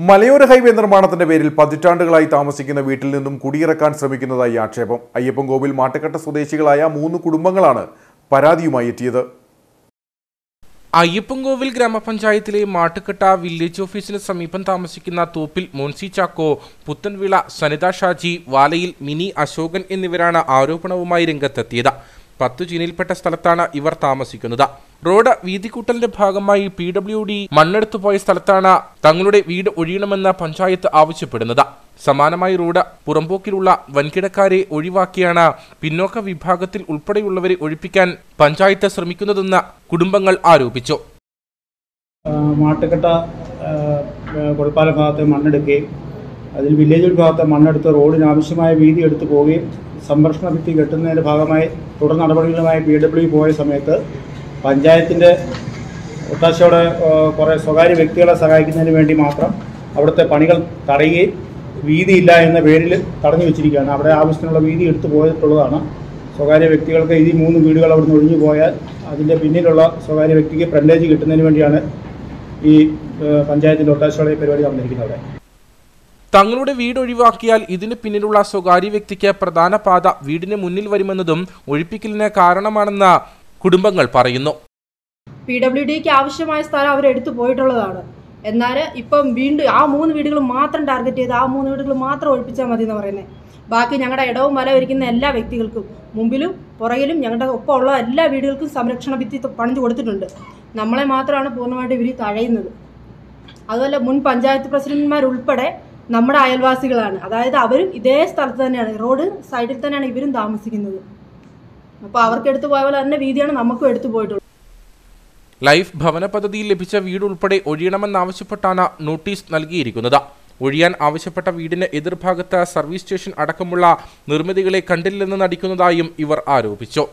മലയോര ഹൈവേ നിർമ്മാണത്തിന്റെ പേരിൽ പതിറ്റാണ്ടുകളായി താമസിക്കുന്ന വീട്ടിൽ നിന്നും കുടിയിറക്കാൻ ശ്രമിക്കുന്നതായി ആക്ഷേപം. അയ്യപ്പൻകോവിൽ മാട്ടുക്കട്ട സ്വദേശികളായ 3 കുടുംബങ്ങളാണ് പരാതിയുമായി എത്തിയത്. അയ്യപ്പൻകോവിൽ ഗ്രാമപഞ്ചായത്തിലെ മാട്ടുക്കട്ട വില്ലേജ് ഓഫീസിന് സമീപം താമസിക്കുന്ന തോപ്പിൽ മോൻസി ചാക്കോ, പുത്തൻവിള സനിത ഷാജി, വാലയിൽ മിനി അശോകൻ എന്നിവരാണ് ആരോപണവുമായി രംഗത്തെത്തിയത്. 10 ജില്ലയിൽപ്പെട്ട സ്ഥലത്താണ് ഇവർ താമസിക്കുന്നത്. റോഡ് വീതികൂട്ടലിന്റെ ഭാഗമായി PWD മണ്ണെടുത്തുപോയ സ്ഥലത്താണ് തങ്ങളുടെ വീട് ഒഴിയണമെന്ന് പഞ്ചായത്ത് ആവശ്യപ്പെടുന്നത്. സമാനമായി റോഡ് പുറമ്പോക്കിലുള്ള വൻകിടക്കാരെ ഒഴിവാക്കിയാണ് പിന്നോക്ക വിഭാഗത്തിൽ ഉൾപ്പെടെയുള്ളവരെ ഒഴിപ്പിക്കാൻ പഞ്ചായത്ത് ശ്രമിക്കുന്നതെന്ന് കുടുംബങ്ങൾ ആരോപിച്ചു. മാട്ടുക്കട്ട കൊടപ്പാല ഭാഗത്ത് മണ്ണെടുക്കുകയും അതിൽ വില്ലേജ് ഭാഗത്ത് മണ്ണെടുത്ത് റോഡിന് ആവശ്യമായ വീതി എടുത്തു പോവുകയും സംരക്ഷണ ഭിത്തി കെട്ടുന്നതിൻ്റെ ഭാഗമായി തുടർ നടപടികളുമായി PWD പോയ സമയത്ത് പഞ്ചായത്തിൻ്റെ ഒത്താശയോടെ കുറേ സ്വകാര്യ വ്യക്തികളെ സഹായിക്കുന്നതിന് വേണ്ടി മാത്രം അവിടുത്തെ പണികൾ തടയുകയും വീതിയില്ല എന്ന പേരിൽ തടഞ്ഞു വെച്ചിരിക്കുകയാണ്. അവിടെ ആവശ്യത്തിനുള്ള വീതി എടുത്തു പോയിട്ടുള്ളതാണ്. സ്വകാര്യ വ്യക്തികൾക്ക് ഈ 3 വീടുകൾ അവിടുന്ന് ഒഴിഞ്ഞു പോയാൽ അതിൻ്റെ പിന്നിലുള്ള സ്വകാര്യ വ്യക്തിക്ക് ഫ്രണ്ടേജ് കിട്ടുന്നതിന് വേണ്ടിയാണ് ഈ പഞ്ചായത്തിൻ്റെ ഒത്താശയോടെ പരിപാടി നടന്നിരിക്കുന്നത്. തങ്ങളുടെ വീട് ഒഴിവാക്കിയാൽ ഇതിന് പിന്നിലുള്ള സ്വകാര്യ വ്യക്തിക്ക് പ്രധാന പാത വീടിന് മുന്നിൽ വരുമെന്നതും ഒഴിപ്പിക്കലിന് കാരണമാണെന്ന് കുടുംബങ്ങൾ പറയുന്നു. PWDക്ക് ആവശ്യമായ സ്ഥലം അവരെടുത്തു പോയിട്ടുള്ളതാണ്. എന്നാൽ ഇപ്പം വീണ്ടും ആ 3 വീടുകൾ മാത്രം ടാർഗറ്റ് ചെയ്ത് ആ 3 വീടുകൾ മാത്രം ഒഴിപ്പിച്ചാൽ മതി എന്ന് പറയുന്നത്. ബാക്കി ഞങ്ങളുടെ ഇടവും വല ഒരുക്കുന്ന എല്ലാ വ്യക്തികൾക്കും മുമ്പിലും പുറകിലും ഞങ്ങളുടെ ഒപ്പമുള്ള എല്ലാ വീടുകൾക്കും സംരക്ഷണ ഭിത്തി പണിഞ്ഞു കൊടുത്തിട്ടുണ്ട്. നമ്മളെ മാത്രമാണ് പൂർണ്ണമായിട്ട് ഇവർ തഴയുന്നത്. അതുപോലെ മുൻ പഞ്ചായത്ത് പ്രസിഡന്റുമാരുൾപ്പെടെ നമ്മുടെ അയൽവാസികളാണ്. അതായത് അവരും ഇതേ സ്ഥലത്ത് തന്നെയാണ്, റോഡ് സൈഡിൽ തന്നെയാണ് ഇവരും താമസിക്കുന്നത്. അപ്പോൾ അവർക്ക് എടുത്തു പോയ പോലെ തന്നെ വീതിയാണ് നമുക്കും എടുത്തു പോയിട്ടുള്ളത്. ലൈഫ് ഭവന പദ്ധതിയിൽ ലഭിച്ച വീട് ഉൾപ്പെടെ ഒഴിയണമെന്നാവശ്യപ്പെട്ടാണ് നോട്ടീസ് നൽകിയിരിക്കുന്നത്. ഒഴിയാൻ ആവശ്യപ്പെട്ട വീടിന് എതിർഭാഗത്ത് സർവീസ് സ്റ്റേഷൻ അടക്കമുള്ള നിർമ്മിതികളെ കണ്ടില്ലെന്ന് നടിക്കുന്നതായും ഇവർ ആരോപിച്ചു.